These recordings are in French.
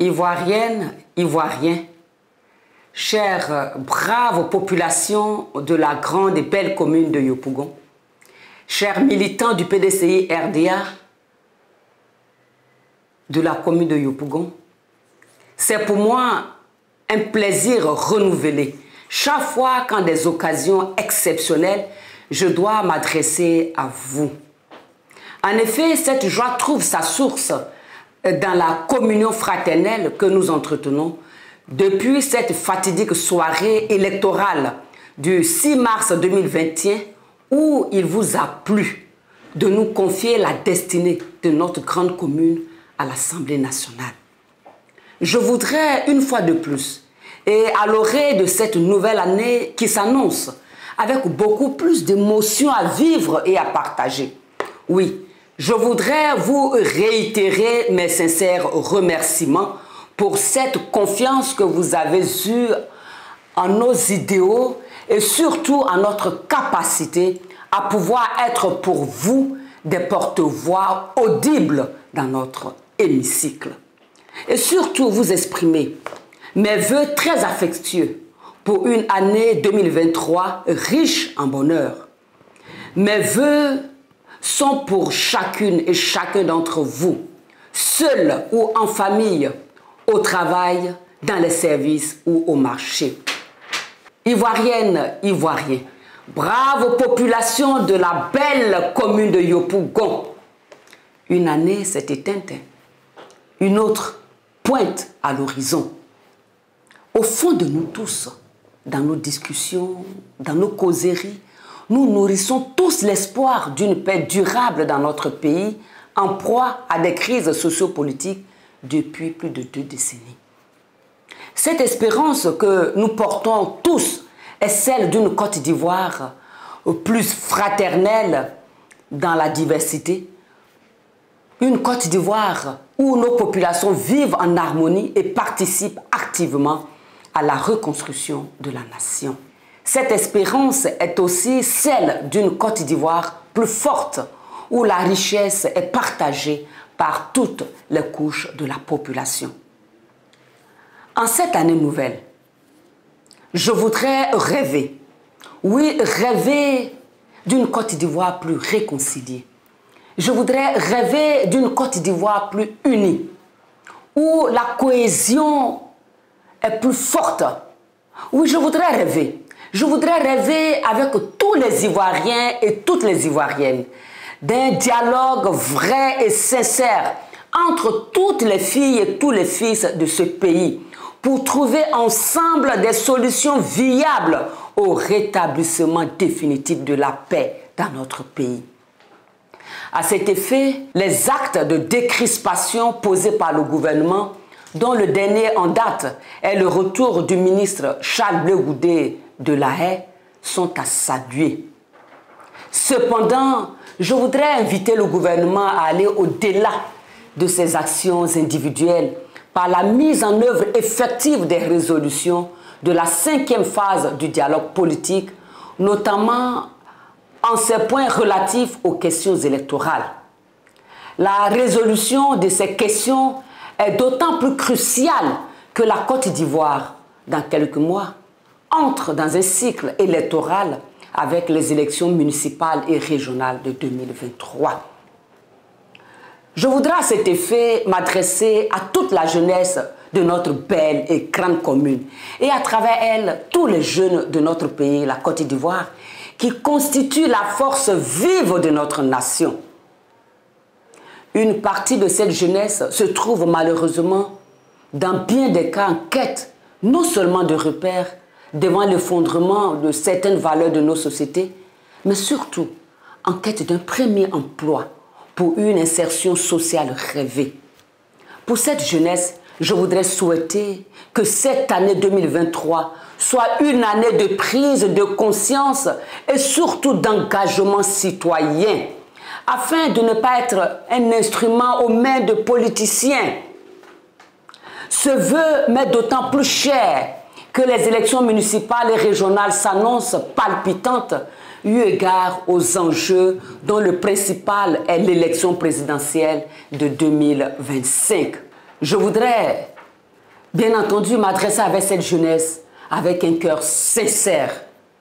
Ivoiriennes, Ivoiriens, chères braves populations de la grande et belle commune de Yopougon, chers militants du PDCI RDA de la commune de Yopougon, c'est pour moi un plaisir renouvelé. Chaque fois qu'en des occasions exceptionnelles, je dois m'adresser à vous. En effet, cette joie trouve sa source dans la communion fraternelle que nous entretenons depuis cette fatidique soirée électorale du 6 mars 2021 où il vous a plu de nous confier la destinée de notre grande commune à l'Assemblée nationale. Je voudrais une fois de plus, et à l'orée de cette nouvelle année qui s'annonce avec beaucoup plus d'émotions à vivre et à partager, oui, je voudrais vous réitérer mes sincères remerciements pour cette confiance que vous avez eue en nos idéaux et surtout en notre capacité à pouvoir être pour vous des porte-voix audibles dans notre hémicycle. Et surtout vous exprimer mes vœux très affectueux pour une année 2023 riche en bonheur. Mes vœux sont pour chacune et chacun d'entre vous, seul ou en famille, au travail, dans les services ou au marché. Ivoiriennes, Ivoiriens, brave population de la belle commune de Yopougon. Une année s'est éteinte, une autre pointe à l'horizon. Au fond de nous tous, dans nos discussions, dans nos causeries, nous nourrissons tous l'espoir d'une paix durable dans notre pays, en proie à des crises sociopolitiques depuis plus de 2 décennies. Cette espérance que nous portons tous est celle d'une Côte d'Ivoire plus fraternelle dans la diversité, une Côte d'Ivoire où nos populations vivent en harmonie et participent activement à la reconstruction de la nation. Cette espérance est aussi celle d'une Côte d'Ivoire plus forte, où la richesse est partagée par toutes les couches de la population. En cette année nouvelle, je voudrais rêver, oui, rêver d'une Côte d'Ivoire plus réconciliée. Je voudrais rêver d'une Côte d'Ivoire plus unie, où la cohésion est plus forte. Oui, je voudrais rêver. Je voudrais rêver avec tous les Ivoiriens et toutes les Ivoiriennes d'un dialogue vrai et sincère entre toutes les filles et tous les fils de ce pays pour trouver ensemble des solutions viables au rétablissement définitif de la paix dans notre pays. À cet effet, les actes de décrispation posés par le gouvernement, dont le dernier en date est le retour du ministre Charles Blé Goudé de La Haye, sont à saluer. Cependant, je voudrais inviter le gouvernement à aller au-delà de ces actions individuelles par la mise en œuvre effective des résolutions de la 5e phase du dialogue politique, notamment en ces points relatifs aux questions électorales. La résolution de ces questions est d'autant plus cruciale que la Côte d'Ivoire, dans quelques mois, entre dans un cycle électoral avec les élections municipales et régionales de 2023. Je voudrais à cet effet m'adresser à toute la jeunesse de notre belle et grande commune et à travers elle tous les jeunes de notre pays, la Côte d'Ivoire, qui constituent la force vive de notre nation. Une partie de cette jeunesse se trouve malheureusement dans bien des cas en quête non seulement de repères devant l'effondrement de certaines valeurs de nos sociétés, mais surtout en quête d'un premier emploi pour une insertion sociale rêvée. Pour cette jeunesse, je voudrais souhaiter que cette année 2023 soit une année de prise de conscience et surtout d'engagement citoyen, afin de ne pas être un instrument aux mains de politiciens. Ce vœu m'est d'autant plus cher que les élections municipales et régionales s'annoncent palpitantes eu égard aux enjeux dont le principal est l'élection présidentielle de 2025. Je voudrais bien entendu, m'adresser avec cette jeunesse avec un cœur sincère,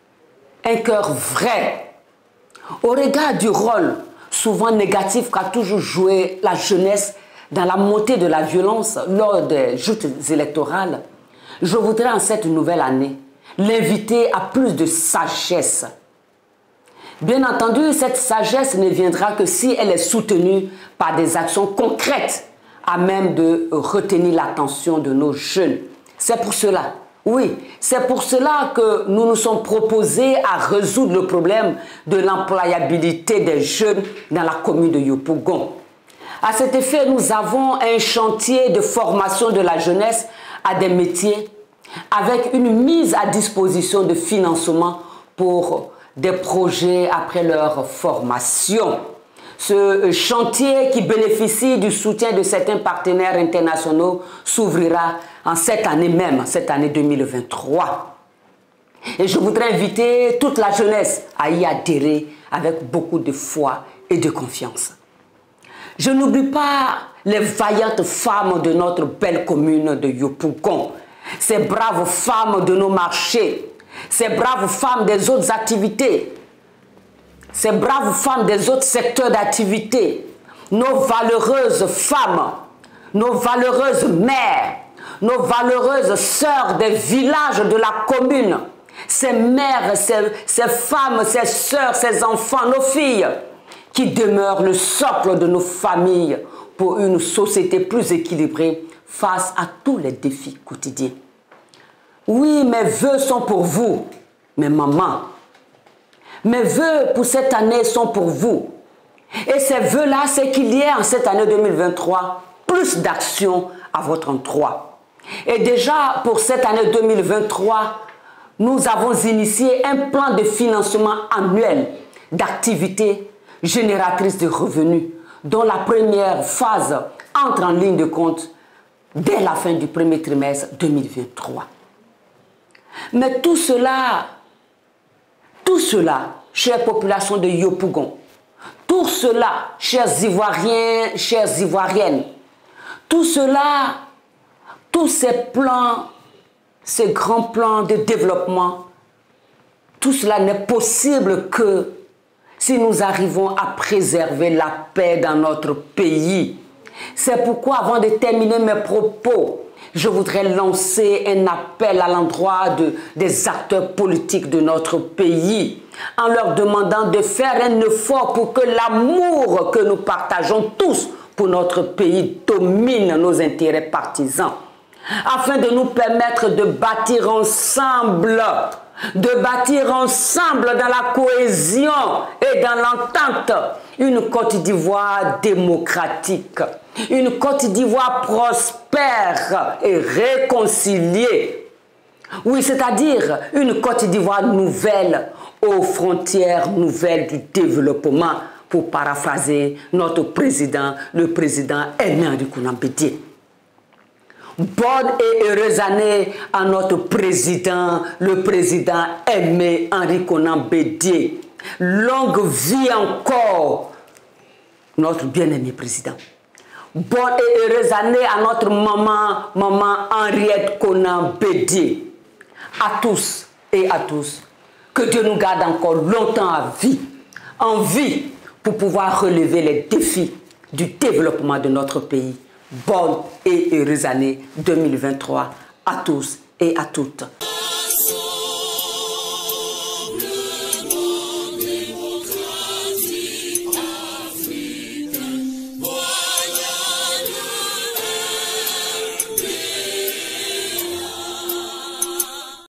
un cœur vrai, au regard du rôle souvent négatif qu'a toujours joué la jeunesse dans la montée de la violence lors des joutes électorales. Je voudrais en cette nouvelle année l'inviter à plus de sagesse. Bien entendu, cette sagesse ne viendra que si elle est soutenue par des actions concrètes à même de retenir l'attention de nos jeunes. C'est pour cela, oui, c'est pour cela que nous nous sommes proposés à résoudre le problème de l'employabilité des jeunes dans la commune de Yopougon. À cet effet, nous avons un chantier de formation de la jeunesse à des métiers avec une mise à disposition de financement pour des projets après leur formation. Ce chantier qui bénéficie du soutien de certains partenaires internationaux s'ouvrira en cette année même, cette année 2023. Et je voudrais inviter toute la jeunesse à y adhérer avec beaucoup de foi et de confiance. Je n'oublie pas les vaillantes femmes de notre belle commune de Yopougon, ces braves femmes de nos marchés, ces braves femmes des autres activités, ces braves femmes des autres secteurs d'activité, nos valeureuses femmes, nos valeureuses mères, nos valeureuses sœurs des villages de la commune, ces mères, ces femmes, ces sœurs, ces enfants, nos filles, qui demeurent le socle de nos familles pour une société plus équilibrée face à tous les défis quotidiens. Oui, mes vœux sont pour vous, mes mamans. Mes vœux pour cette année sont pour vous. Et ces vœux-là, c'est qu'il y ait en cette année 2023 plus d'actions à votre endroit. Et déjà, pour cette année 2023, nous avons initié un plan de financement annuel d'activités génératrices de revenus, dont la première phase entre en ligne de compte dès la fin du premier trimestre 2023. Mais tout cela, chère population de Yopougon, tout cela, chers Ivoiriens, chères Ivoiriennes, tout cela, tous ces plans, ces grands plans de développement, tout cela n'est possible que si nous arrivons à préserver la paix dans notre pays. C'est pourquoi, avant de terminer mes propos, je voudrais lancer un appel à l'endroit des acteurs politiques de notre pays, en leur demandant de faire un effort pour que l'amour que nous partageons tous pour notre pays domine nos intérêts partisans, afin de nous permettre de bâtir ensemble dans la cohésion et dans l'entente une Côte d'Ivoire démocratique, une Côte d'Ivoire prospère et réconciliée. Oui, c'est-à-dire une Côte d'Ivoire nouvelle aux frontières nouvelles du développement, pour paraphraser notre président, le président Aimé Konan Bédié. Bonne et heureuse année à notre président, le président Aimé Konan Bédié. Longue vie encore, notre bien-aimé président. Bonne et heureuse année à notre maman Henriette Konan Bédié. À tous et à tous, que Dieu nous garde encore longtemps en vie, pour pouvoir relever les défis du développement de notre pays. Bonne et heureuse année 2023 à tous et à toutes.